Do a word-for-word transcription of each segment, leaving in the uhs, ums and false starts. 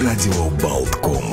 Радио Болтком.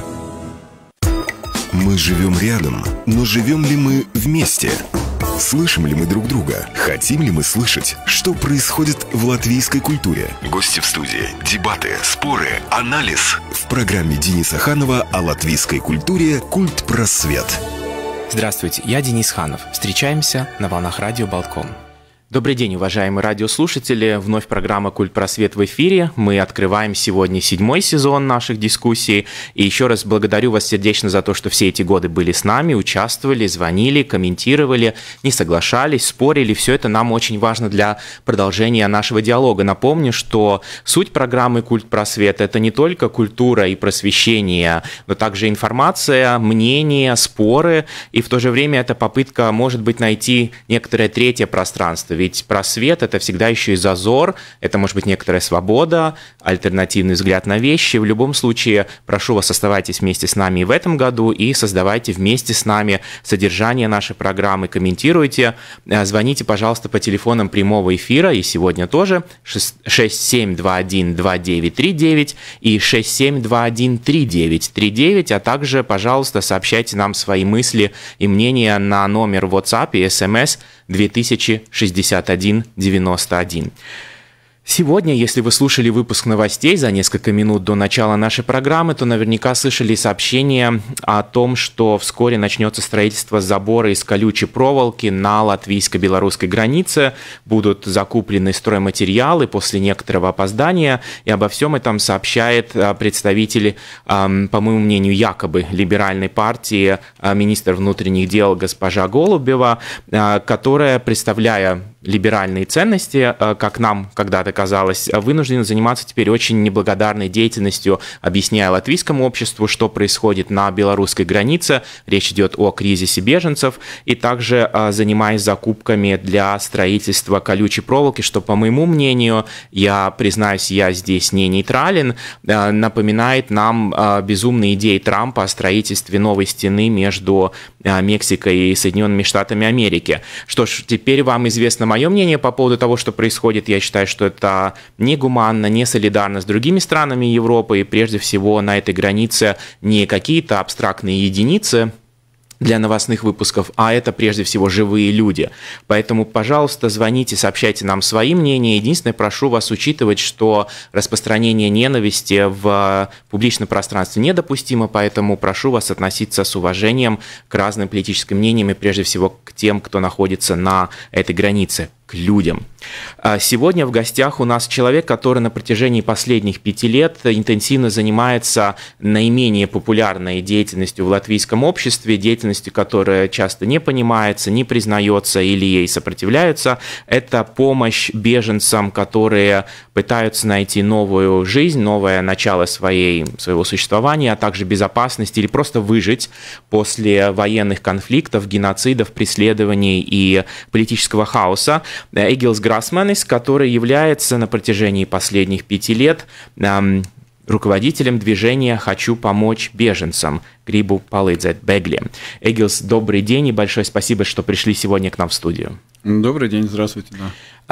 Мы живем рядом, но живем ли мы вместе? Слышим ли мы друг друга? Хотим ли мы слышать, что происходит в латвийской культуре? Гости в студии, дебаты, споры, анализ. В программе Дениса Ханова о латвийской культуре «Культпросвет». Здравствуйте, я Денис Ханов. Встречаемся на волнах радио Болтком. Добрый день, уважаемые радиослушатели. Вновь программа «Культпросвет» в эфире. Мы открываем сегодня седьмой сезон наших дискуссий. И еще раз благодарю вас сердечно за то, что все эти годы были с нами, участвовали, звонили, комментировали, не соглашались, спорили. Все это нам очень важно для продолжения нашего диалога. Напомню, что суть программы «Культпросвет» — это не только культура и просвещение, но также информация, мнения, споры. И в то же время это попытка, может быть, найти некоторое третье пространство. Ведь просвет — это всегда еще и зазор, это может быть некоторая свобода, альтернативный взгляд на вещи. В любом случае, прошу вас, оставайтесь вместе с нами и в этом году и создавайте вместе с нами содержание нашей программы, комментируйте, звоните, пожалуйста, по телефонам прямого эфира, и сегодня тоже шесть семь два один два девять три девять и шесть семь два один три девять три девять, а также, пожалуйста, сообщайте нам свои мысли и мнения на номер WhatsApp и эс эм эс две тысячи шестьдесят один девяносто один. Сегодня, если вы слушали выпуск новостей за несколько минут до начала нашей программы, то наверняка слышали сообщение о том, что вскоре начнется строительство забора из колючей проволоки на латвийско-белорусской границе, будут закуплены стройматериалы после некоторого опоздания, и обо всем этом сообщает представитель, по моему мнению, якобы либеральной партии, министр внутренних дел госпожа Голубева, которая, представляя либеральные ценности, как нам когда-то казалось, вынуждены заниматься теперь очень неблагодарной деятельностью, объясняя латвийскому обществу, что происходит на белорусской границе. Речь идет о кризисе беженцев, и также занимаясь закупками для строительства колючей проволоки, что, по моему мнению, я признаюсь, я здесь не нейтрален, напоминает нам безумные идеи Трампа о строительстве новой стены между Мексикой и Соединенными Штатами Америки. Что ж, теперь вам известно мое мнение по поводу того, что происходит. Я считаю, что это негуманно, не солидарно с другими странами Европы, и прежде всего на этой границе не какие-то абстрактные единицы для новостных выпусков, а это прежде всего живые люди. Поэтому, пожалуйста, звоните, сообщайте нам свои мнения. Единственное, прошу вас учитывать, что распространение ненависти в публичном пространстве недопустимо, поэтому прошу вас относиться с уважением к разным политическим мнениям и прежде всего к тем, кто находится на этой границе, к людям. Сегодня в гостях у нас человек, который на протяжении последних пяти лет интенсивно занимается наименее популярной деятельностью в латвийском обществе, деятельностью, которая часто не понимается, не признается или ей сопротивляются. Это помощь беженцам, которые пытаются найти новую жизнь, новое начало своей, своего существования, а также безопасность или просто выжить после военных конфликтов, геноцидов, преследований и политического хаоса. Эгилс Грасманис, который является на протяжении последних пяти лет эм, руководителем движения «Хочу помочь беженцам» Грибу Палыдзет Бегли. Эгилс, добрый день и большое спасибо, что пришли сегодня к нам в студию. Добрый день, здравствуйте. Да.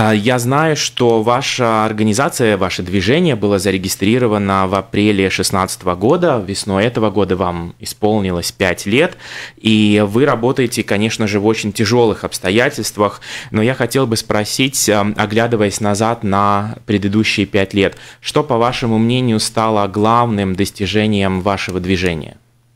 Я знаю, что ваша организация, ваше движение было зарегистрировано в апреле две тысячи шестнадцатого года, весной этого года вам исполнилось пять лет, и вы работаете, конечно же, в очень тяжелых обстоятельствах, но я хотел бы спросить, оглядываясь назад на предыдущие пять лет, что, по вашему мнению, стало главным достижением вашего движения?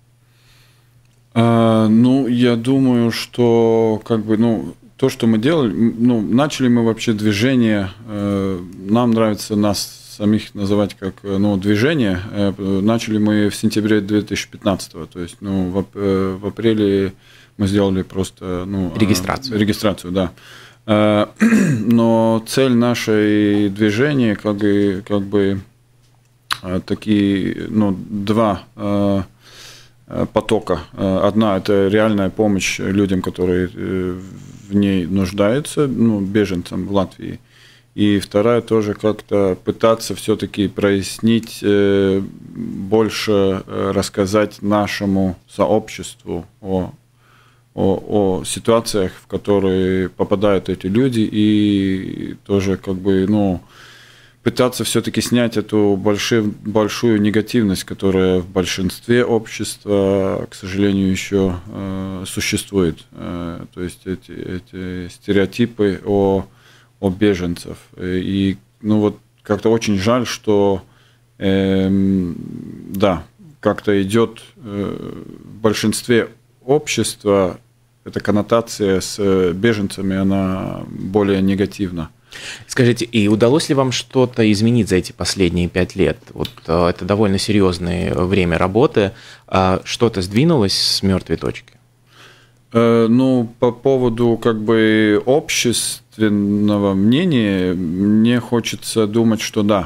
А, ну, я думаю, что как бы, ну, то, что мы делали, ну, начали мы вообще движение, э, нам нравится нас самих называть как, ну, движение, э, начали мы в сентябре две тысячи пятнадцатого, то есть, ну, в, э, в апреле мы сделали просто, ну, регистрацию, э, регистрацию, да. Э, но цель нашей движения, как бы, как бы э, такие, ну, два э, потока. Одна – это реальная помощь людям, которые в ней нуждаются, ну, беженцам в Латвии. И вторая тоже как-то пытаться все-таки прояснить, больше рассказать нашему сообществу о, о, о ситуациях, в которые попадают эти люди, и тоже как бы, ну, пытаться все-таки снять эту большую, большую негативность, которая в большинстве общества, к сожалению, еще э, существует. Э, то есть эти, эти стереотипы о, о беженцах. И ну вот как-то очень жаль, что э, да, как-то идет э, в большинстве общества эта коннотация с беженцами, она более негативна. Скажите, и удалось ли вам что-то изменить за эти последние пять лет? Вот это довольно серьезное время работы. Что-то сдвинулось с мертвой точки? Ну, по поводу как бы общественного мнения, мне хочется думать, что да.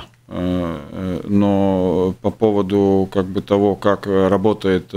Но по поводу как бы того, как работает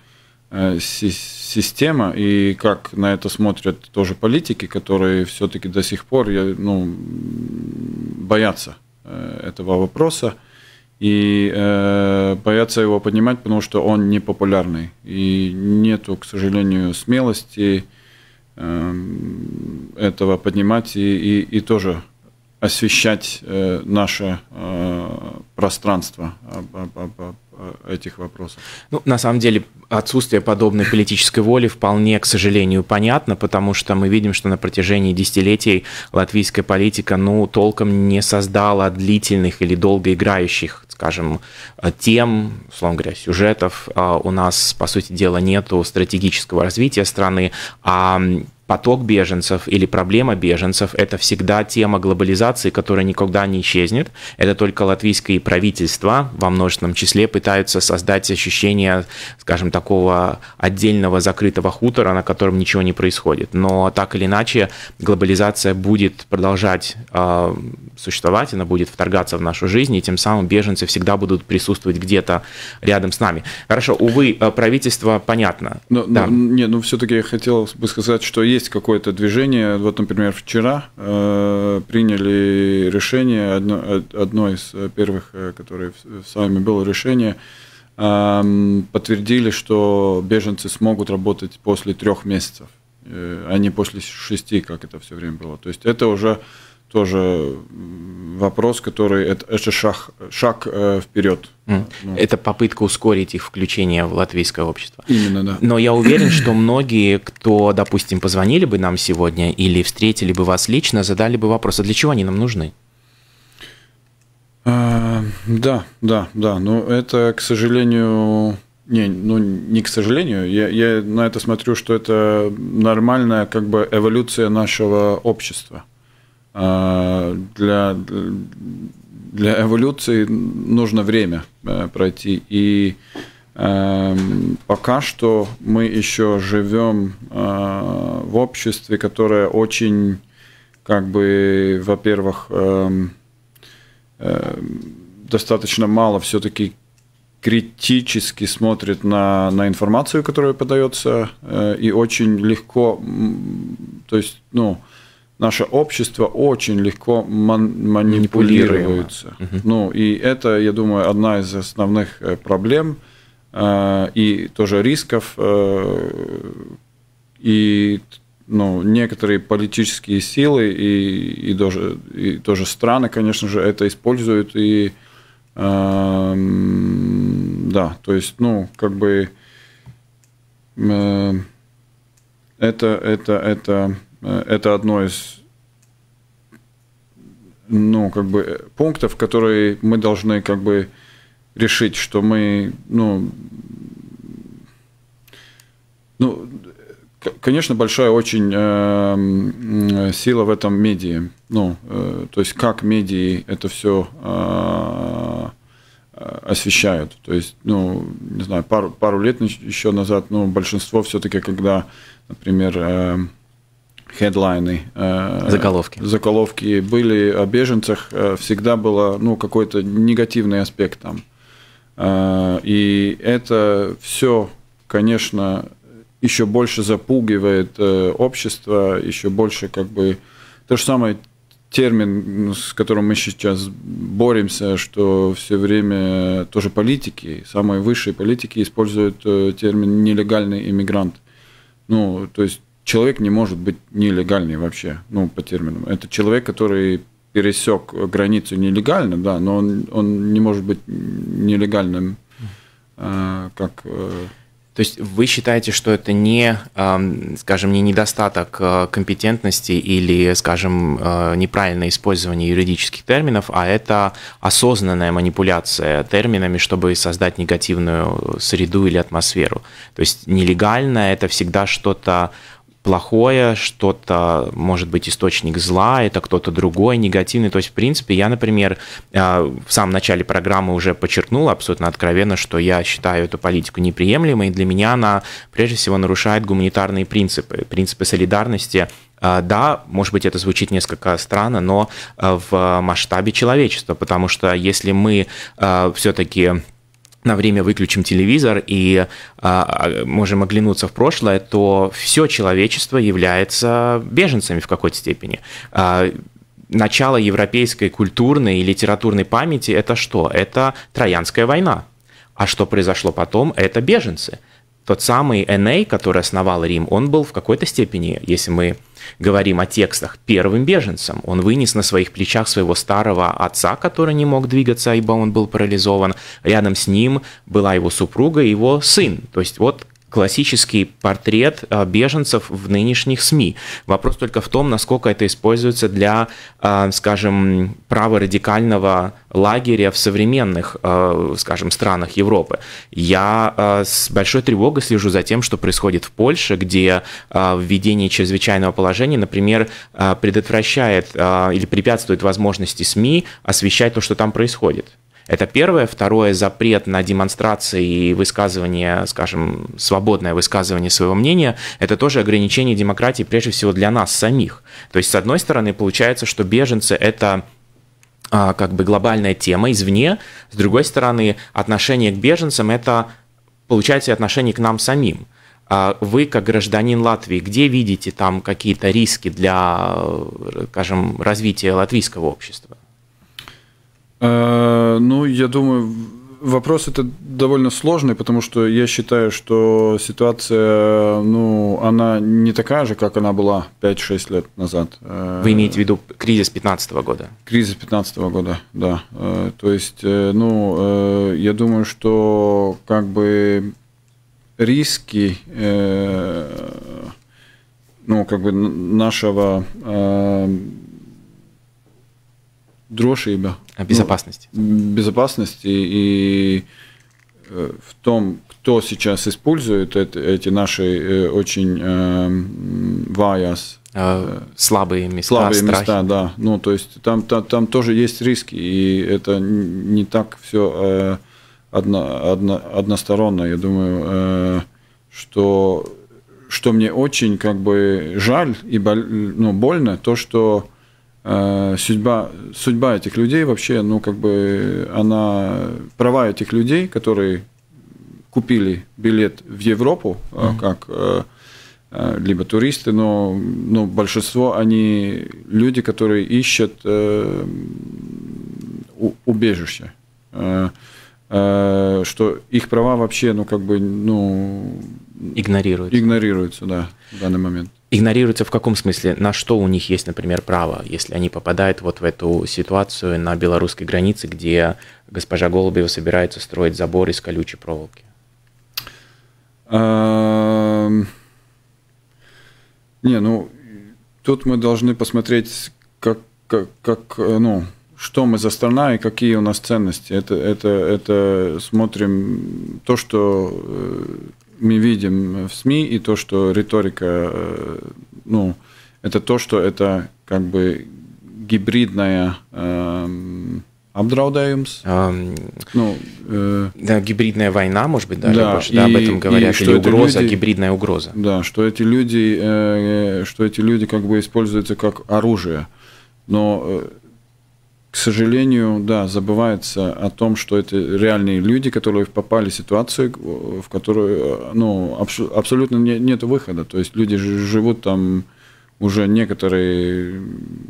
система и как на это смотрят тоже политики, которые все-таки до сих пор ну, боятся этого вопроса и э, боятся его поднимать, потому что он непопулярный. И нету, к сожалению, смелости э, этого поднимать и, и, и тоже освещать э, наше э, пространство об, об, об, об этих вопросов. Ну, на самом деле, отсутствие подобной политической воли вполне, к сожалению, понятно, потому что мы видим, что на протяжении десятилетий латвийская политика, ну, толком не создала длительных или долгоиграющих, скажем, тем, условно говоря, сюжетов. У нас, по сути дела, нету стратегического развития страны, а поток беженцев или проблема беженцев – это всегда тема глобализации, которая никогда не исчезнет. Это только латвийское правительство во множественном числе пытаются создать ощущение, скажем, такого отдельного закрытого хутора, на котором ничего не происходит. Но так или иначе глобализация будет продолжать э, существовать, она будет вторгаться в нашу жизнь, и тем самым беженцы всегда будут присутствовать где-то рядом с нами. Хорошо, увы, правительство понятно. Но, да. но, не, ну все-таки я хотел бы сказать, что есть какое-то движение. Вот, например, вчера э, приняли решение, одно, одно из первых, которое с вами было решение, э, подтвердили, что беженцы смогут работать после трех месяцев, э, а не после шести, как это все время было. То есть это уже тоже вопрос, который это, это шаг, шаг э, вперед. Mm. Ну. Это попытка ускорить их включение в латвийское общество. Именно, да. Но я уверен, что многие, кто, допустим, позвонили бы нам сегодня или встретили бы вас лично, задали бы вопрос, а для чего они нам нужны? А, да, да, да. Но это, к сожалению, не, ну не к сожалению, я, я на это смотрю, что это нормальная как бы эволюция нашего общества. Для, для эволюции нужно время пройти. И э, пока что мы еще живем э, в обществе, которое очень, как бы, во-первых, э, э, достаточно мало все-таки критически смотрит на, на информацию, которая подается, э, и очень легко, то есть, ну, наше общество очень легко манипулируется. Uh-huh. Ну, и это, я думаю, одна из основных проблем э, и тоже рисков. Э, и ну, некоторые политические силы и, и, тоже, и тоже страны, конечно же, это используют. И э, да, то есть, ну, как бы э, это, это, это Это одно из, ну, как бы, пунктов, которые мы должны как бы решить, что мы, ну, ну конечно, большая очень э, сила в этом медиа. Ну, э, то есть как медиа это все э, освещают. То есть, ну, не знаю, пару, пару лет еще назад, ну, большинство все-таки, когда, например, э, хедлайны, заголовки. заголовки были о беженцах, всегда был ну, какой-то негативный аспект там. И это все, конечно, еще больше запугивает общество, еще больше как бы... То же самое термин, с которым мы сейчас боремся, что все время тоже политики, самые высшие политики используют термин «нелегальный иммигрант». Ну, то есть человек не может быть нелегальный вообще, ну, по терминам. Это человек, который пересек границу нелегально, да, но он, он не может быть нелегальным, как... То есть вы считаете, что это не, скажем, не недостаток компетентности или, скажем, неправильное использование юридических терминов, а это осознанная манипуляция терминами, чтобы создать негативную среду или атмосферу. То есть нелегально – это всегда что-то плохое, что-то, может быть, источник зла, это кто-то другой, негативный. То есть, в принципе, я, например, в самом начале программы уже подчеркнул абсолютно откровенно, что я считаю эту политику неприемлемой, и для меня она, прежде всего, нарушает гуманитарные принципы, принципы солидарности. Да, может быть, это звучит несколько странно, но в масштабе человечества, потому что если мы все-таки на время выключим телевизор и а, можем оглянуться в прошлое, то все человечество является беженцами в какой-то степени. А, начало европейской культурной и литературной памяти – это что? Это Троянская война. А что произошло потом – это беженцы. Тот самый Эней, который основал Рим, он был в какой-то степени, если мы говорим о текстах, первым беженцем. Он вынес на своих плечах своего старого отца, который не мог двигаться, ибо он был парализован. Рядом с ним была его супруга и его сын. То есть вот классический портрет беженцев в нынешних СМИ. Вопрос только в том, насколько это используется для, скажем, праворадикального лагеря в современных, скажем, странах Европы. Я с большой тревогой слежу за тем, что происходит в Польше, где введение чрезвычайного положения, например, предотвращает или препятствует возможности СМИ освещать то, что там происходит. Это первое. Второе, запрет на демонстрации и высказывание, скажем, свободное высказывание своего мнения, это тоже ограничение демократии, прежде всего, для нас самих. То есть, с одной стороны, получается, что беженцы – это как бы глобальная тема извне, с другой стороны, отношение к беженцам – это, получается, отношение к нам самим. Вы, как гражданин Латвии, где видите там какие-то риски для, скажем, развития латвийского общества? Ну, я думаю, вопрос это довольно сложный, потому что я считаю, что ситуация, ну, она не такая же, как она была пять-шесть лет назад. Вы имеете в виду кризис две тысячи пятнадцатого года? Кризис две тысячи пятнадцатого года, да. То есть, ну, я думаю, что как бы риски, ну, как бы нашего drošība, безопасности. Ну, безопасности и в том, кто сейчас использует это, эти наши очень э, ваяс, э, слабые места, слабые страхи. места, да. Ну, то есть там, там, там тоже есть риски, и это не так все э, одно, одно, односторонно. Я думаю, э, что, что мне очень как бы жаль и боль, ну, больно, то, что Судьба, судьба этих людей вообще, ну, как бы, она, права этих людей, которые купили билет в Европу, mm-hmm. как либо туристы, но, но большинство, они люди, которые ищут э, убежище, э, э, что их права вообще, ну, как бы, ну, игнорируются. Игнорируются, да, в данный момент. Игнорируется в каком смысле? На что у них есть, например, право, если они попадают вот в эту ситуацию на белорусской границе, где госпожа Голубева собирается строить забор из колючей проволоки? Не, ну, тут мы должны посмотреть, как, как, как, ну, что мы за страна и какие у нас ценности. Это, это, это смотрим то, что мы видим в СМИ, и то, что риторика, ну, это то, что это как бы гибридная эм, apdraudējums. Um, ну, э, да, гибридная война, может быть, даже да, больше, да, об этом говорят, или угроза, люди, гибридная угроза. Да, что эти люди, э, что эти люди как бы используются как оружие, но э, к сожалению, да, забывается о том, что это реальные люди, которые попали в ситуацию, в которую, ну, абс- абсолютно не, нет выхода. То есть люди живут там уже некоторые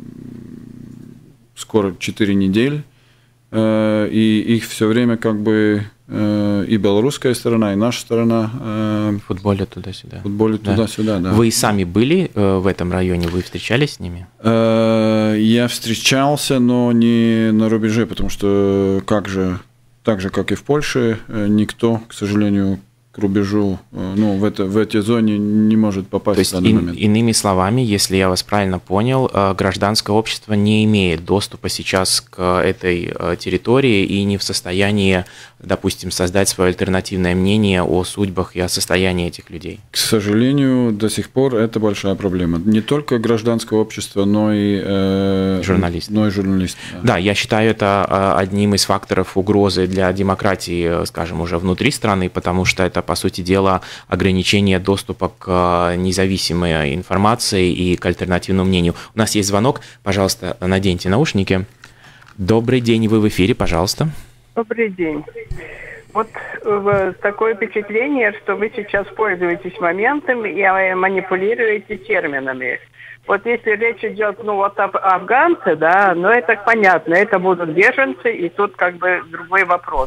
скоро четыре недели, э, и их все время как бы э, и белорусская сторона, и наша сторона э, футболят туда-сюда. Футболят да. туда-сюда, да. Вы сами были э, в этом районе, вы встречались с ними? Э, Я встречался, но не на рубеже, потому что как же, так же, как и в Польше, никто, к сожалению, к рубежу, ну, в, это, в эти зоны не может попасть. То есть, в данный ин, момент. Иными словами, если я вас правильно понял, гражданское общество не имеет доступа сейчас к этой территории и не в состоянии, допустим, создать свое альтернативное мнение о судьбах и о состоянии этих людей. К сожалению, до сих пор это большая проблема. Не только гражданское общество, но и э, журналисты. Но и журналисты да. да, я считаю это одним из факторов угрозы для демократии, скажем, уже внутри страны, потому что это, по сути дела, ограничение доступа к независимой информации и к альтернативному мнению. У нас есть звонок. Пожалуйста, наденьте наушники. Добрый день, вы в эфире, пожалуйста. Добрый день. Вот э, такое впечатление, что вы сейчас пользуетесь моментом и манипулируете терминами. Вот если речь идет, ну, вот об афганце, да, ну, это понятно, это будут беженцы, и тут как бы другой вопрос.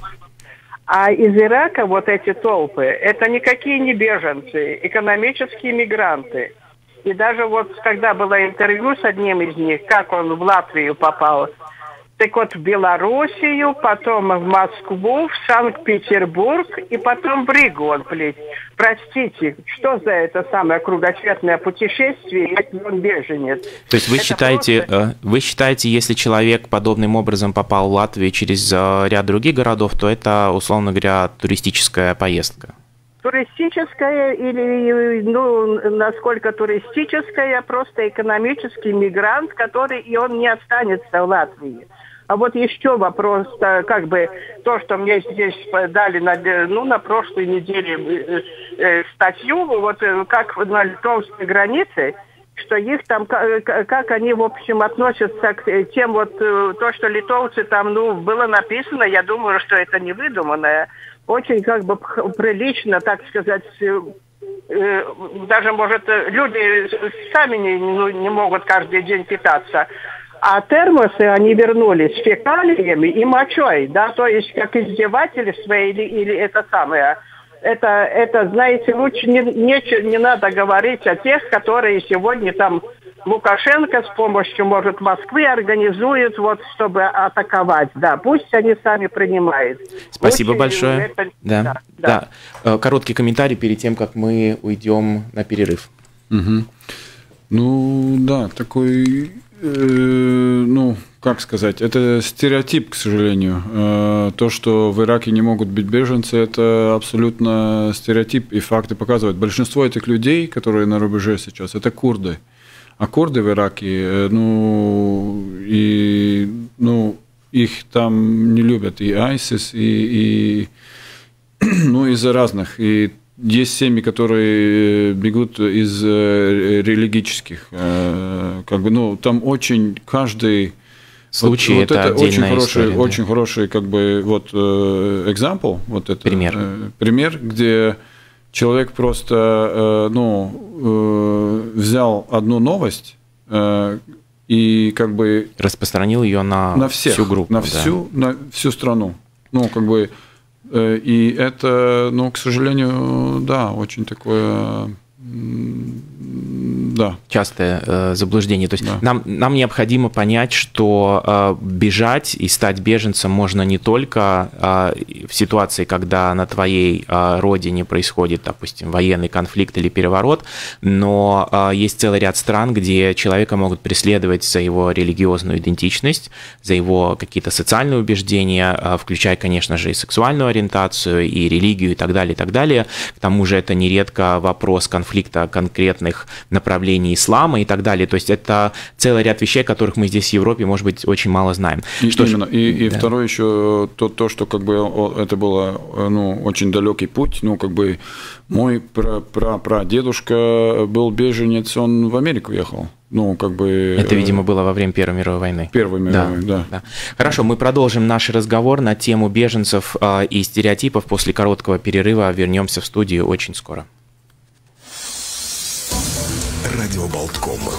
А из Ирака вот эти толпы, это никакие не беженцы, экономические мигранты. И даже вот когда было интервью с одним из них, как он в Латвию попал, так вот в Белоруссию, потом в Москву, в Санкт-Петербург и потом в Ригу он плеть. Простите, что за это самое кругосветное путешествие, если он беженец? То есть вы это считаете, просто... вы считаете, если человек подобным образом попал в Латвию через ряд других городов, то это, условно говоря, туристическая поездка? Туристическая или, ну, насколько туристическая, просто экономический мигрант, который, и он не останется в Латвии. А вот еще вопрос, как бы, то, что мне здесь дали на, ну, на прошлой неделе э, э, статью, вот как на литовской границе, что их там, как, как они, в общем, относятся к тем, вот, то, что литовцы там, ну, было написано, я думаю, что это не выдуманное, очень, как бы, прилично, так сказать, э, даже, может, люди сами не, ну, не могут каждый день питаться. А термосы, они вернулись с фекалиями и мочой, да, то есть как издевательство или, или это самое. Это, это, знаете, лучше не, не, не надо говорить о тех, которые сегодня там Лукашенко с помощью, может, Москвы организует, вот, чтобы атаковать. Да, пусть они сами принимают. Спасибо лучше большое. Это... Да, Да, да. Да. Короткий комментарий перед тем, как мы уйдем на перерыв. Угу. Ну, да, такой... Ну, как сказать, это стереотип, к сожалению. То, что в Ираке не могут быть беженцы, это абсолютно стереотип, и факты показывают. Большинство этих людей, которые на рубеже сейчас, это курды. А курды в Ираке, ну, и, ну, их там не любят и ISIS, и, и ну, из-за разных, и есть семьи, которые бегут из религических, как бы, ну, там очень каждый случай, вот, это, вот это очень хороший, история, да. очень хороший, как бы, вот example, вот это пример, пример, где человек просто, ну, взял одну новость и как бы распространил ее на, на всех, всю группу, на да. всю, на всю страну, ну, как бы. И это, ну, к сожалению, да, очень такое, да. Частое э, заблуждение. То есть да. нам, нам необходимо понять, что э, бежать и стать беженцем можно не только э, в ситуации, когда на твоей э, родине происходит, допустим, военный конфликт или переворот, но э, есть целый ряд стран, где человека могут преследовать за его религиозную идентичность, за его какие-то социальные убеждения, э, включая, конечно же, и сексуальную ориентацию, и религию, и так далее, и так далее. К тому же это нередко вопрос конфликта конкретных направлений ислама и так далее. То есть это целый ряд вещей, которых мы здесь в Европе, может быть, очень мало знаем. И, что именно. ж, и, и да. второе еще то, то, что как бы это было, ну, очень далекий путь. Ну, как бы мой пра-пра-прадедушка был беженец, он в Америку ехал. Ну, как бы... Это, видимо, было во время Первой мировой войны. Первой мировой, да. да. да. Хорошо, мы продолжим наш разговор на тему беженцев э, и стереотипов. После короткого перерыва вернемся в студию очень скоро. Радио Болтком.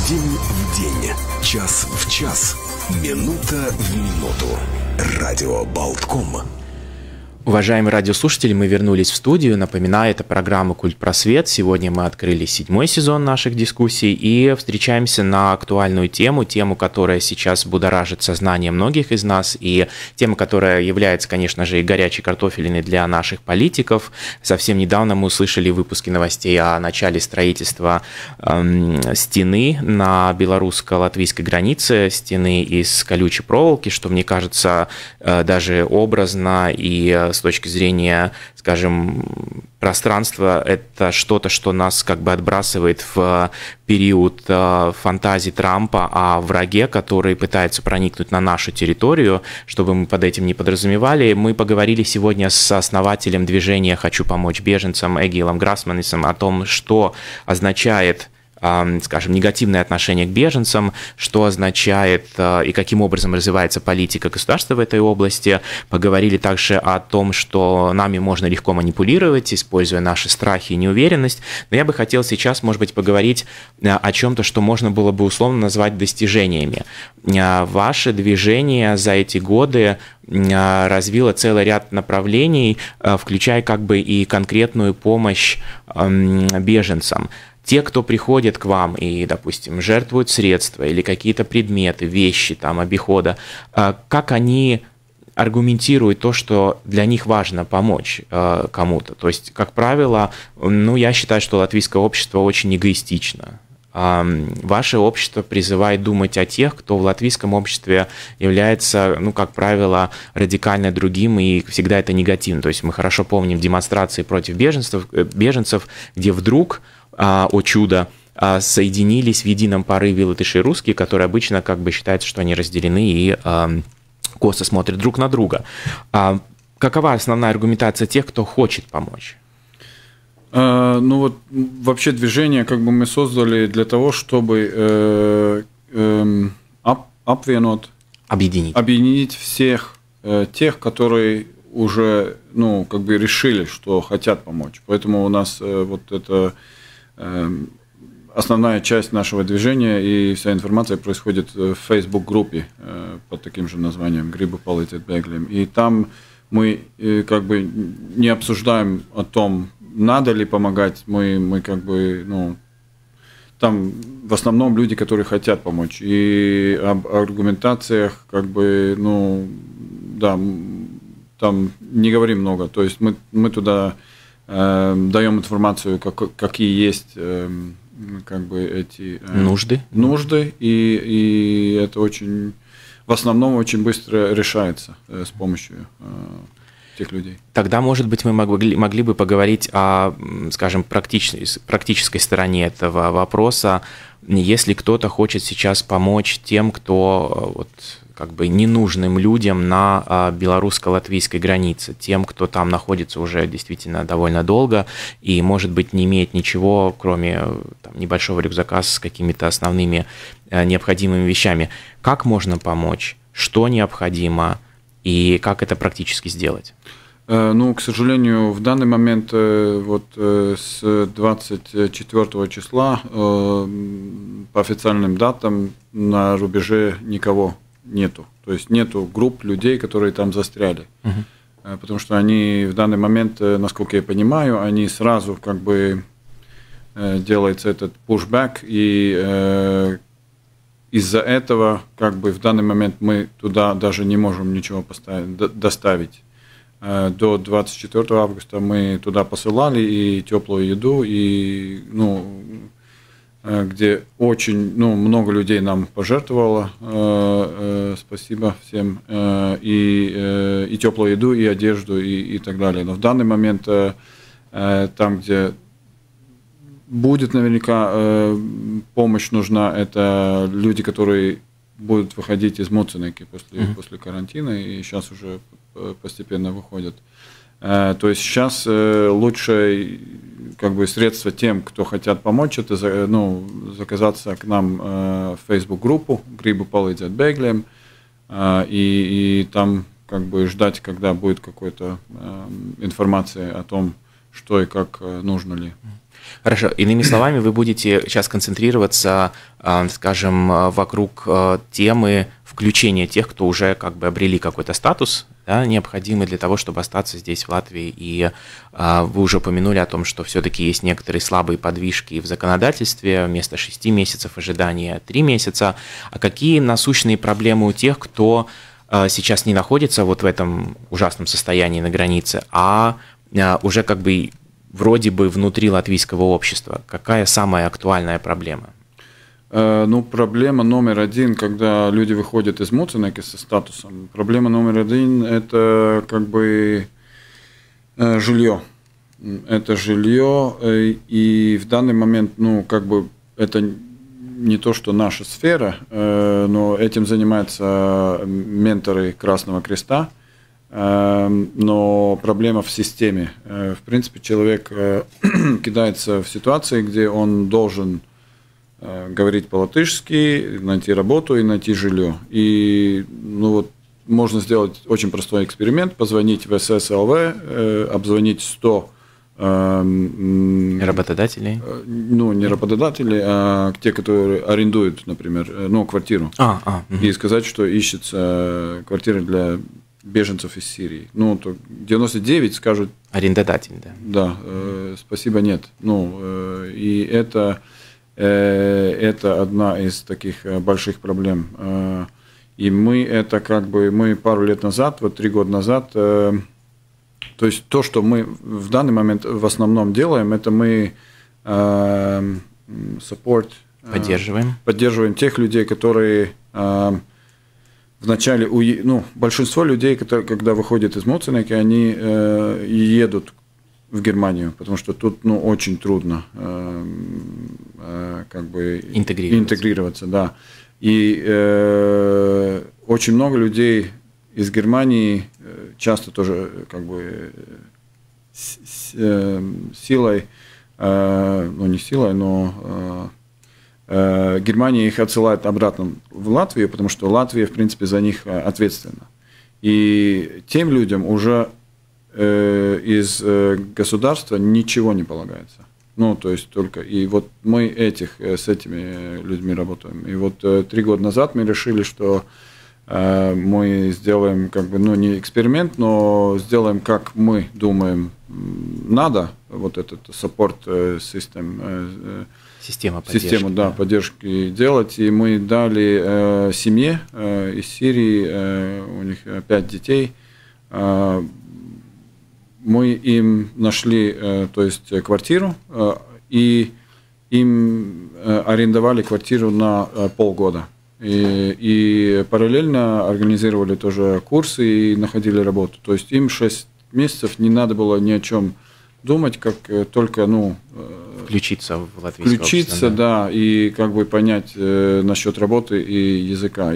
День в день, час в час, минута в минуту. Радио Болтком. Уважаемые радиослушатели, мы вернулись в студию. Напоминаю, это программа «Культпросвет». Сегодня мы открыли седьмой сезон наших дискуссий и встречаемся на актуальную тему, тему, которая сейчас будоражит сознание многих из нас, и тема, которая является, конечно же, и горячей картофелиной для наших политиков. Совсем недавно мы услышали выпуски новостей о начале строительства эм, стены на белорусско-латвийской границе, стены из колючей проволоки, что, мне кажется, э, даже образно и с точки зрения, скажем, пространства, это что-то, что нас как бы отбрасывает в период фантазии Трампа о враге, который пытается проникнуть на нашу территорию, чтобы мы под этим не подразумевали. Мы поговорили сегодня с основателем движения «Хочу помочь беженцам» Эгилом Грасманисом о том, что означает, скажем, негативное отношение к беженцам, что означает и каким образом развивается политика государства в этой области. Поговорили также о том, что нами можно легко манипулировать, используя наши страхи и неуверенность. Но я бы хотел сейчас, может быть, поговорить о чем-то, что можно было бы условно назвать достижениями. Ваше движение за эти годы развило целый ряд направлений, включая как бы и конкретную помощь беженцам. Те, кто приходят к вам и, допустим, жертвуют средства или какие-то предметы, вещи, там, обихода, как они аргументируют то, что для них важно помочь кому-то? То есть, как правило, ну, я считаю, что латвийское общество очень эгоистично. Ваше общество призывает думать о тех, кто в латвийском обществе является, ну, как правило, радикально другим, и всегда это негативно. То есть мы хорошо помним демонстрации против беженцев, беженцев, где вдруг, о чудо, соединились в едином порыве латыши и русские, которые обычно как бы считаются, что они разделены и косо смотрят друг на друга. Какова основная аргументация тех, кто хочет помочь? Ну вот вообще движение как бы мы создали для того, чтобы э, э, объединить, объединить. объединить всех э, тех, которые уже, ну, как бы решили, что хотят помочь. Поэтому у нас э, вот это э, основная часть нашего движения и вся информация происходит в Facebook-группе э, под таким же названием «Gribu palīdzēt bēgļiem». И там мы э, как бы не обсуждаем о том, надо ли помогать, мы, мы как бы, ну, там в основном люди, которые хотят помочь. И об аргументациях, как бы, ну, да, там не говорим много. То есть мы, мы туда э, даем информацию, как, какие есть э, как бы эти э, нужды. нужды, и, и это очень, в основном очень быстро решается э, с помощью э, тех людей. Тогда, может быть, мы могли, могли бы поговорить о, скажем, практической, практической стороне этого вопроса. Если кто-то хочет сейчас помочь тем, кто вот, как бы ненужным людям на белорусско-латвийской границе, тем, кто там находится уже действительно довольно долго и, может быть, не имеет ничего, кроме там, небольшого рюкзака с какими-то основными необходимыми вещами. Как можно помочь? Что необходимо? И как это практически сделать? Ну, к сожалению, в данный момент вот с двадцать четвёртого числа по официальным датам на рубеже никого нету. То есть нету групп людей, которые там застряли. Угу. Потому что они в данный момент, насколько я понимаю, они сразу как бы делается этот pushback, и из-за этого как бы в данный момент мы туда даже не можем ничего поставить, доставить. До двадцать четвёртого августа мы туда посылали и теплую еду, и, ну, где очень, ну, много людей нам пожертвовало, спасибо всем, и, и теплую еду, и одежду, и, и так далее. Но в данный момент там, где будет наверняка помощь нужна, это люди, которые будут выходить из Муценеки после, mm-hmm. после карантина, и сейчас уже постепенно выходят. То есть сейчас лучшее как бы средство тем, кто хотят помочь, это, ну, заказаться к нам в Facebook-группу «Gribu palīdzēt bēgļiem», и, и там как бы ждать, когда будет какая-то информация о том, что и как нужно ли. Хорошо. Иными словами, вы будете сейчас концентрироваться, скажем, вокруг темы включения тех, кто уже как бы обрели какой-то статус, да, необходимый для того, чтобы остаться здесь, в Латвии. И вы уже упомянули о том, что все-таки есть некоторые слабые подвижки в законодательстве, вместо шести месяцев ожидания три месяца. А какие насущные проблемы у тех, кто сейчас не находится вот в этом ужасном состоянии на границе, а уже как бы вроде бы внутри латвийского общества? Какая самая актуальная проблема? Ну, проблема номер один, когда люди выходят из Муценеки со статусом, проблема номер один – это как бы жилье. Это жилье, и в данный момент, ну, как бы это не то, что наша сфера, но этим занимаются менторы Красного Креста. Но проблема в системе. В принципе, человек кидается в ситуации, где он должен говорить по-латышски, найти работу и найти жилье. И ну, вот, можно сделать очень простой эксперимент, позвонить в эс эс эл ви, обзвонить сто работодателей? Ну, не работодателей, а те, которые арендуют, например, ну, квартиру. А, а, угу. И сказать, что ищется квартира для беженцев из Сирии. Ну, то девяносто девять скажут... Арендодатель, да. Да, э, спасибо, нет. Ну, э, и это, э, это одна из таких больших проблем. Э, и мы это как бы, мы пару лет назад, вот три года назад, э, то есть то, что мы в данный момент в основном делаем, это мы э, support... Поддерживаем. Э, поддерживаем тех людей, которые... Э, Вначале, ну, большинство людей, которые, когда выходят из Муценеки, они э, едут в Германию, потому что тут, ну, очень трудно э, э, как бы интегрироваться. интегрироваться, да. И э, очень много людей из Германии э, часто тоже как бы с, с, э, силой, э, ну, не силой, но э, Германия их отсылает обратно в Латвию, потому что Латвия, в принципе, за них ответственна. И тем людям уже э, из э, государства ничего не полагается. Ну, то есть только... И вот мы этих, с этими людьми работаем. И вот э, три года назад мы решили, что э, мы сделаем, как бы, ну, не эксперимент, но сделаем, как мы думаем, надо, вот этот support system, э, Система поддержки. Систему, да, поддержки делать. И мы дали э, семье э, из Сирии, э, у них пять детей. Э, мы им нашли, э, то есть, квартиру, э, и им э, арендовали квартиру на э, полгода. И, и параллельно организировали тоже курсы и находили работу. То есть им шесть месяцев не надо было ни о чем думать, как только, ну, включиться в латвийское включиться, общество, да. да, и как бы понять э, насчет работы и языка.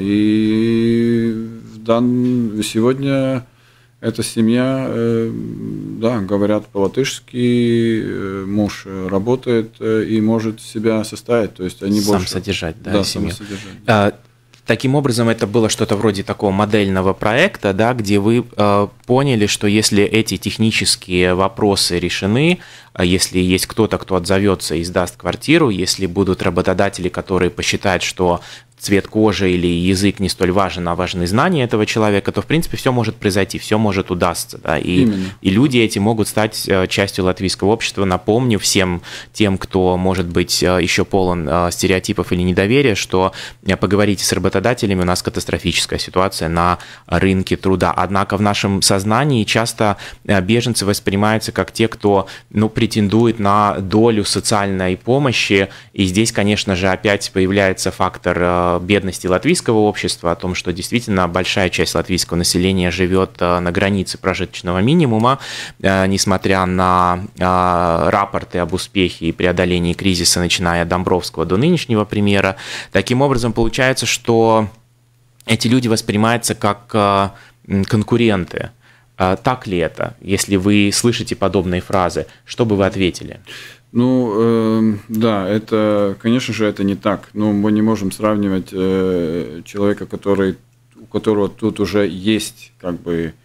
И дан, сегодня эта семья, э, да, говорят по-латышски, э, муж работает э, и может себя составить, то есть они сам больше... содержать, да, да, семью. Самосодержать. А, таким образом, это было что-то вроде такого модельного проекта, да, где вы э, поняли, что если эти технические вопросы решены, если есть кто-то, кто отзовется и сдаст квартиру, если будут работодатели, которые посчитают, что цвет кожи или язык не столь важен, а важны знания этого человека, то, в принципе, все может произойти, все может удастся. Да? И, и люди эти могут стать частью латвийского общества. Напомню всем тем, кто, может быть, еще полон стереотипов или недоверия, что поговорите с работодателями, у нас катастрофическая ситуация на рынке труда. Однако в нашем сознании часто беженцы воспринимаются как те, кто, ну, претендует на долю социальной помощи. И здесь, конечно же, опять появляется фактор бедности латвийского общества, о том, что действительно большая часть латвийского населения живет на границе прожиточного минимума, несмотря на рапорты об успехе и преодолении кризиса, начиная от Домбровского до нынешнего примера. Таким образом, получается, что эти люди воспринимаются как конкуренты. Так ли это? Если вы слышите подобные фразы, что бы вы ответили? Ну, э, да, это, конечно же, это не так. Но мы не можем сравнивать э, человека, который, у которого тут уже есть как бы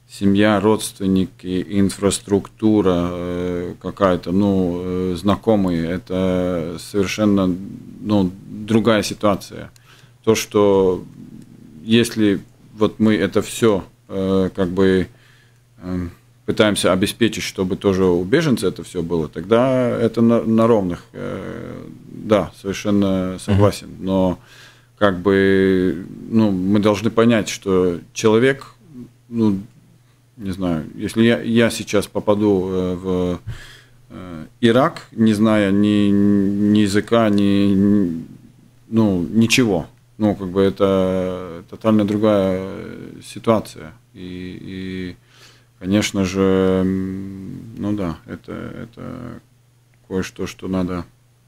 семья, родственники, инфраструктура какая-то, ну, знакомые, это совершенно, ну, другая ситуация. То, что если вот мы это все как бы пытаемся обеспечить, чтобы тоже у беженцев это все было, тогда это на, на ровных, да, совершенно согласен. Но как бы, ну, мы должны понять, что человек, ну, не знаю, если я, я сейчас попаду в Ирак, не зная ни, ни языка, ни, ну, ничего, ну, как бы это тотально другая ситуация. И, и конечно же, ну да, это, это кое-что, что надо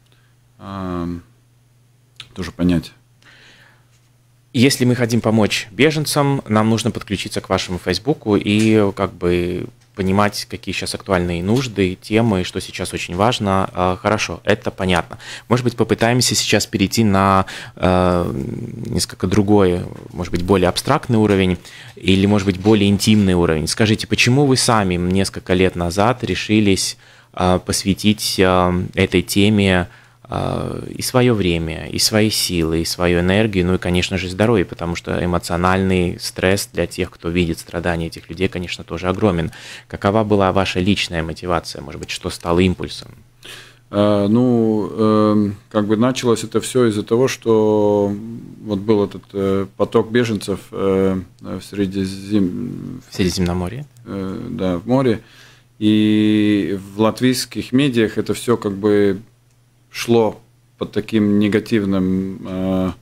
а, тоже понять. Если мы хотим помочь беженцам, нам нужно подключиться к вашему Фейсбуку и как бы понимать, какие сейчас актуальные нужды, темы, что сейчас очень важно. Хорошо, это понятно. Может быть, попытаемся сейчас перейти на э, несколько другой, может быть, более абстрактный уровень или, может быть, более интимный уровень. Скажите, почему вы сами несколько лет назад решились э, посвятить э, этой теме и свое время, и свои силы, и свою энергию, ну и, конечно же, здоровье, потому что эмоциональный стресс для тех, кто видит страдания этих людей, конечно, тоже огромен. Какова была ваша личная мотивация? Может быть, что стало импульсом? А, ну, э, как бы началось это все из-за того, что вот был этот э, поток беженцев э, в, Средизем... в Средиземноморье, э, да, в море, и в латвийских медиах это все как бы шло под таким негативным, э,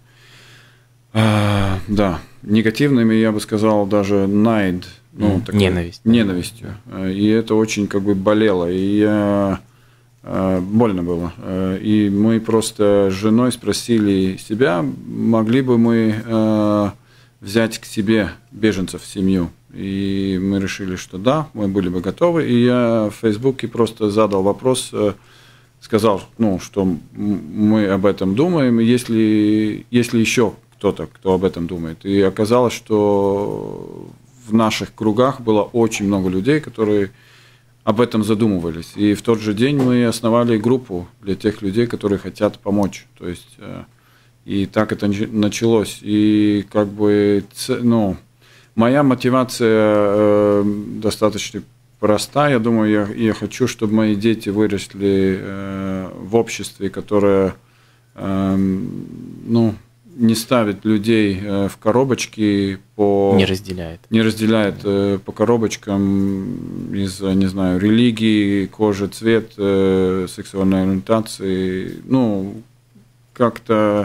э, да, негативным, я бы сказал, даже найд, ну, mm, такой, ненависть. ненавистью. И это очень как бы болело, и я, э, больно было. И мы просто с женой спросили себя, могли бы мы э, взять к себе беженцев в семью. И мы решили, что да, мы были бы готовы. И я в Фейсбуке просто задал вопрос, сказал, ну, что мы об этом думаем, если, если еще кто-то, кто об этом думает. И оказалось, что в наших кругах было очень много людей, которые об этом задумывались. И в тот же день мы основали группу для тех людей, которые хотят помочь. То есть, и так это началось. И как бы, ну, моя мотивация достаточно проста. Я думаю, я, я хочу, чтобы мои дети выросли э, в обществе, которое э, ну, не ставит людей э, в коробочки по... Не разделяет. Не разделяет э, по коробочкам из-за, не знаю, религии, кожи, цвет, э, сексуальной ориентации. Ну, как-то...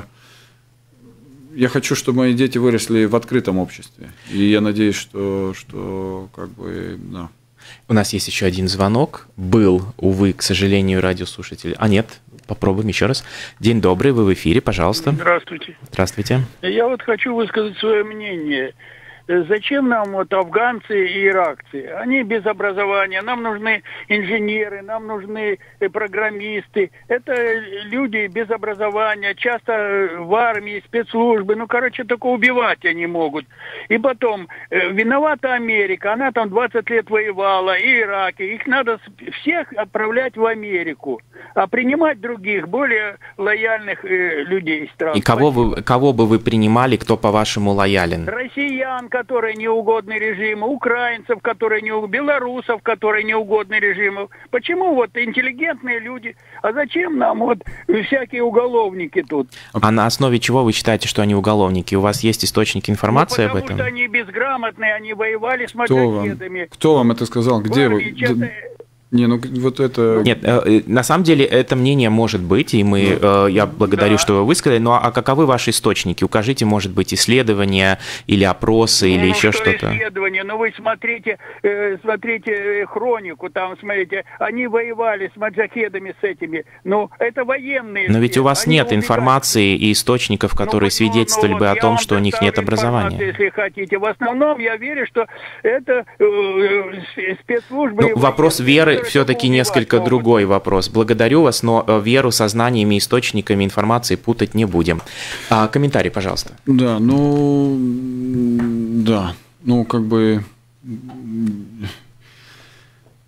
Я хочу, чтобы мои дети выросли в открытом обществе. И я надеюсь, что, что как бы, да. У нас есть еще один звонок. Был, увы, к сожалению, радиослушатель. А нет, попробуем еще раз. День добрый, вы в эфире, пожалуйста. Здравствуйте. Здравствуйте. Я вот хочу высказать свое мнение. Зачем нам вот афганцы и иракцы? Они без образования, нам нужны инженеры, нам нужны программисты. Это люди без образования, часто в армии, спецслужбы. Ну, короче, только убивать они могут. И потом, виновата Америка, она там двадцать лет воевала, и Ирак, их надо всех отправлять в Америку, а принимать других, более лояльных людей стран. И кого, вы, кого бы вы принимали, кто, по-вашему, лоялен? Россиян, которые неугодны режиму, украинцев, которые не угодны, белорусов, которые неугодны режиму. Почему вот интеллигентные люди, а зачем нам вот всякие уголовники тут? А на основе чего вы считаете, что они уголовники? У вас есть источники информации ну, об этом? Потому что они безграмотные, они воевали с Кто маджахедами. вам, кто вам это сказал? Где вы? Часто... Не, ну вот это... Нет, на самом деле это мнение может быть, и мы, да. я благодарю, да. что вы высказали, но а каковы ваши источники? Укажите, может быть, исследования или опросы, ну, или еще что что-то. Исследования, ну вы смотрите, смотрите хронику, там, смотрите, они воевали с маджахедами, с этими, ну это военные. Но ведь у вас нет убегали. информации и источников, которые ну, свидетельствовали ну, бы о том, что у них нет образования. Если хотите. В основном я верю, что это э, спецслужбы... Ну, вопрос веры все-таки несколько могут. другой вопрос. Благодарю вас, но веру со знаниями, источниками информации путать не будем. А, комментарий, пожалуйста. Да, ну, да, ну, как бы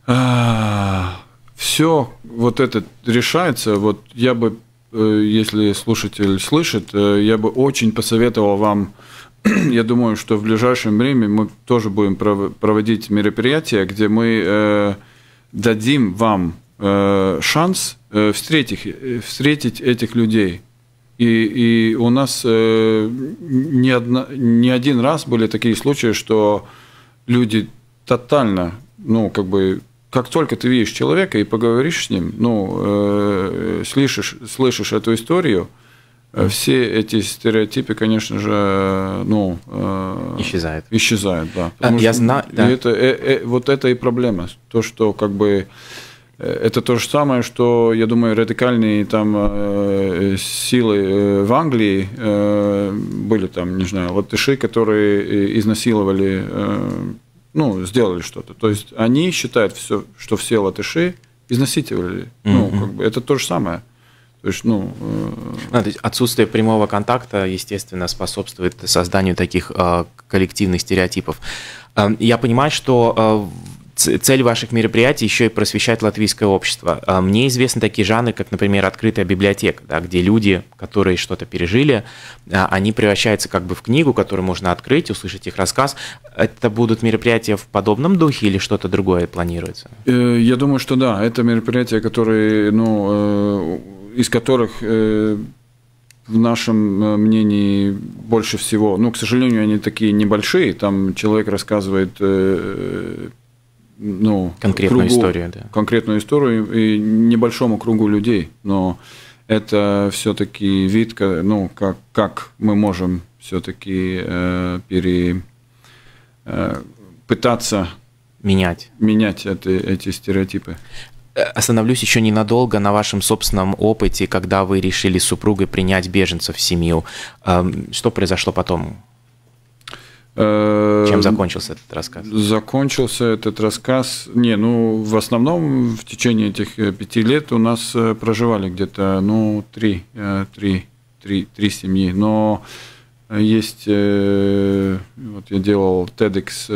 Все вот это решается. Вот я бы, если слушатель слышит, я бы очень посоветовал вам. Я думаю, что в ближайшем времени мы тоже будем проводить мероприятия, где мы дадим вам шанс встретить, встретить этих людей. И, и у нас не, одна, не один раз были такие случаи, что люди тотально, ну, как бы, как только ты видишь человека и поговоришь с ним, ну, э, слышишь, слышишь эту историю, э, все эти стереотипы, конечно же, ну, э, исчезают. Исчезают, да. Потому Я что, знаю, да. это, э, э, вот это и проблема. То, что как бы это то же самое, что, я думаю, радикальные там э, силы э, в Англии э, были там, не знаю, латыши, которые изнасиловали, э, ну, сделали что-то. То есть они считают, все, что все латыши изнасиловали. Mm-hmm. Ну, как бы это то же самое. То есть, ну, э... а, то есть отсутствие прямого контакта, естественно, способствует созданию таких э, коллективных стереотипов. Э, я понимаю, что э, цель ваших мероприятий еще и просвещать латвийское общество. Мне известны такие жанры, как, например, открытая библиотека, да, где люди, которые что-то пережили, они превращаются как бы в книгу, которую можно открыть, услышать их рассказ. Это будут мероприятия в подобном духе или что-то другое планируется? Я думаю, что да. Это мероприятия, которые, ну, из которых в нашем мнении больше всего, ну, к сожалению, они такие небольшие, там человек рассказывает... Ну, конкретную кругу, историю, да. Конкретную историю и небольшому кругу людей, но это все-таки вид, ну, как, как мы можем все-таки э, пере, э, пытаться менять, менять это, эти стереотипы. Остановлюсь еще ненадолго на вашем собственном опыте, когда вы решили с супругой принять беженцев в семью. Что произошло потом? Чем закончился этот рассказ? Закончился этот рассказ... Не, ну, в основном в течение этих пяти лет у нас проживали где-то, ну, три, три, три, три семьи. Но есть... Вот я делал TEDx,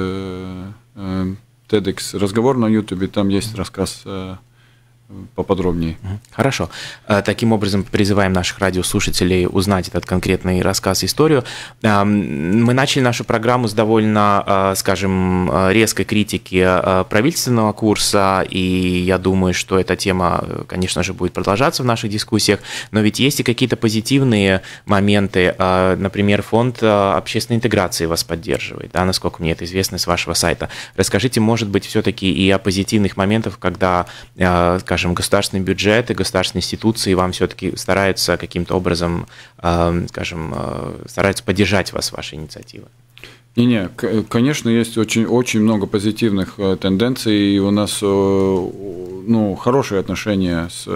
TEDx разговор на YouTube, там есть рассказ поподробнее. Хорошо. Таким образом, призываем наших радиослушателей узнать этот конкретный рассказ, историю. Мы начали нашу программу с довольно, скажем, резкой критики правительственного курса, и я думаю, что эта тема, конечно же, будет продолжаться в наших дискуссиях, но ведь есть и какие-то позитивные моменты. Например, фонд общественной интеграции вас поддерживает, да, насколько мне это известно с вашего сайта. Расскажите, может быть, все-таки и о позитивных моментах, когда, скажем, скажем, государственные бюджеты, государственные институции вам все-таки стараются каким-то образом, скажем, стараются поддержать вас, ваши инициативы? Не-не, конечно, есть очень, очень много позитивных тенденций, и у нас, ну, хорошие отношения с,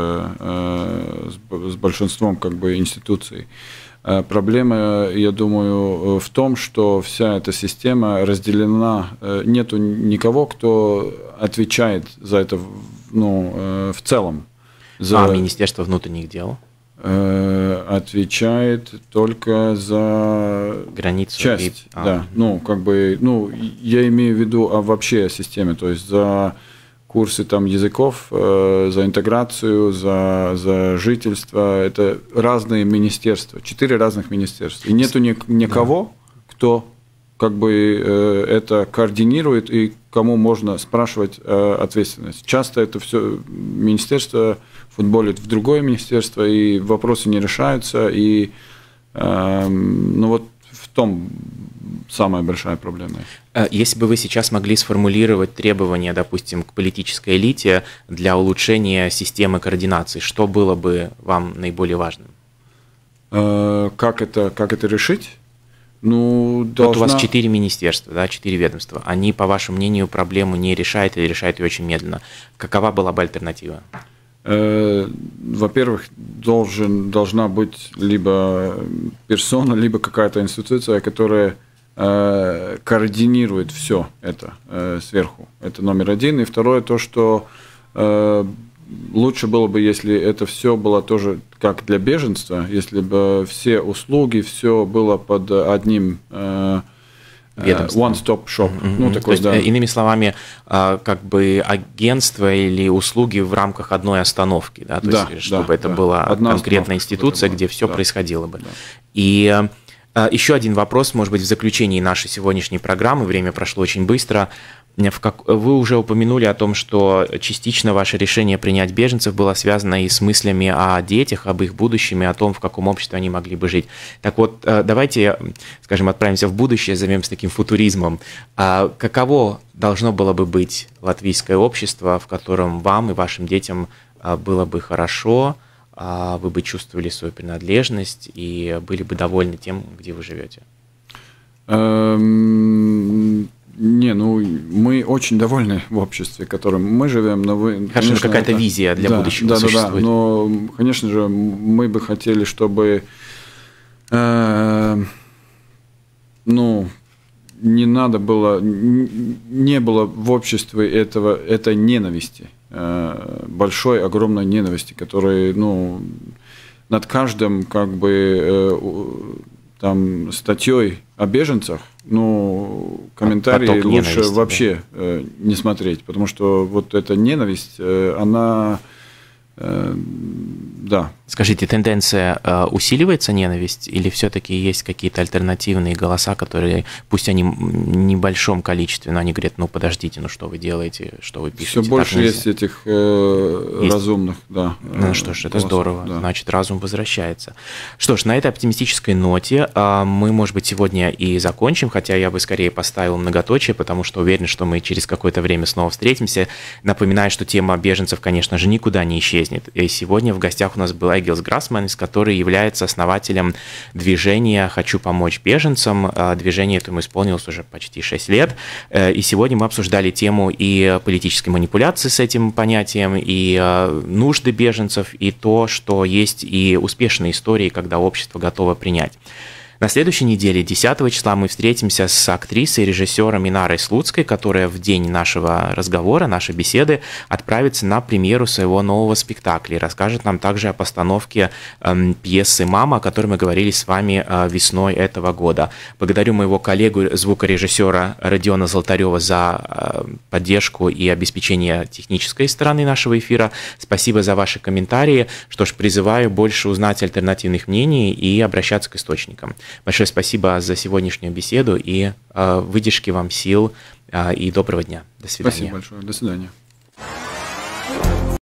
с большинством, как бы, институций. Проблема, я думаю, в том, что вся эта система разделена, нету никого, кто отвечает за это, ну, в целом. За... А Министерство внутренних дел? Отвечает только за границу часть, и... а. да. Ну, как бы, ну, я имею в виду а вообще о системе, то есть за курсы там языков, за интеграцию, за, за жительство. Это разные министерства, четыре разных министерства. И нету ни, никого, да. кто как бы это координирует и кому можно спрашивать ответственность. Часто это все министерство футболит в другое министерство, и вопросы не решаются. И ну вот в том самая большая проблема. Если бы вы сейчас могли сформулировать требования, допустим, к политической элите для улучшения системы координации, что было бы вам наиболее важным? Как это, как это решить? Ну, должна... Вот у вас четыре министерства, да, четыре ведомства. Они, по вашему мнению, проблему не решают или решают ее очень медленно. Какова была бы альтернатива? Во-первых, должен, должна быть либо персона, либо какая-то институция, которая координирует все это сверху. Это номер один. И второе, то, что лучше было бы, если это все было тоже как для беженства, если бы все услуги, все было под одним Ведомство. One-stop shop. Mm-hmm. Ну, такой, То есть, да. иными словами, как бы агентство или услуги в рамках одной остановки, да, то да, есть, чтобы да, это да. была Одна конкретная институция, где все да. происходило бы. Да. И еще один вопрос, может быть, в заключении нашей сегодняшней программы, время прошло очень быстро. Вы уже упомянули о том, что частично ваше решение принять беженцев было связано и с мыслями о детях, об их будущем, и о том, в каком обществе они могли бы жить. Так вот, давайте, скажем, отправимся в будущее, займемся таким футуризмом. Каково должно было бы быть латвийское общество, в котором вам и вашим детям было бы хорошо, вы бы чувствовали свою принадлежность и были бы довольны тем, где вы живете? Не, ну мы очень довольны в обществе, в котором мы живем, но вы... Конечно, какая-то это... визия для да, будущего да, существует. Да, да, но, конечно же, мы бы хотели, чтобы, э, ну, не надо было, не было в обществе этого, этой ненависти, э, большой, огромной ненависти, которая, ну, над каждым, как бы, э, там, статьей о беженцах, ну, комментарии Поток лучше вообще да. э, не смотреть, потому что вот эта ненависть, э, она, э, да. Скажите, тенденция э, усиливается ненависть, или все-таки есть какие-то альтернативные голоса, которые, пусть они в небольшом количестве, но они говорят, ну, подождите, ну, что вы делаете, что вы пишете? Все больше есть этих э, есть. разумных, да. Ну, что ж, это голосов, здорово, да. Значит, разум возвращается. Что ж, на этой оптимистической ноте э, мы, может быть, сегодня и закончим, хотя я бы скорее поставил многоточие, потому что уверен, что мы через какое-то время снова встретимся. Напоминаю, что тема беженцев, конечно же, никуда не исчезнет. И сегодня в гостях у нас был Эгилс Грасманис, который является основателем движения «Хочу помочь беженцам». Движение этому исполнилось уже почти шесть лет. И сегодня мы обсуждали тему и политической манипуляции с этим понятием, и нужды беженцев, и то, что есть и успешные истории, когда общество готово принять. На следующей неделе, десятого числа, мы встретимся с актрисой и режиссером Инарой Слуцкой, которая в день нашего разговора, нашей беседы, отправится на премьеру своего нового спектакля и расскажет нам также о постановке э, пьесы «Мама», о которой мы говорили с вами э, весной этого года. Благодарю моего коллегу, звукорежиссера Родиона Золотарева за э, поддержку и обеспечение технической стороны нашего эфира. Спасибо за ваши комментарии. Что ж, призываю больше узнать альтернативных мнений и обращаться к источникам. Большое спасибо за сегодняшнюю беседу и э, выдержки вам сил э, и доброго дня. До свидания. Спасибо большое. До свидания.